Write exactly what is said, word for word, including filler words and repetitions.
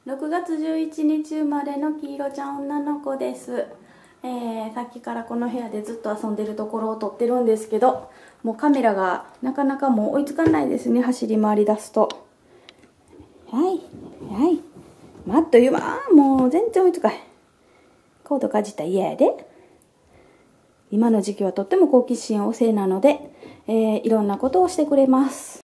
ろくがつじゅういちにち生まれの黄色ちゃん女の子です。えー、さっきからこの部屋でずっと遊んでるところを撮ってるんですけど、もうカメラがなかなかもう追いつかないですね、走り回り出すと。はいはい、まっという間、もう全然追いつかへん。コードかじったら嫌やで。今の時期はとっても好奇心旺盛なので、えー、いろんなことをしてくれます。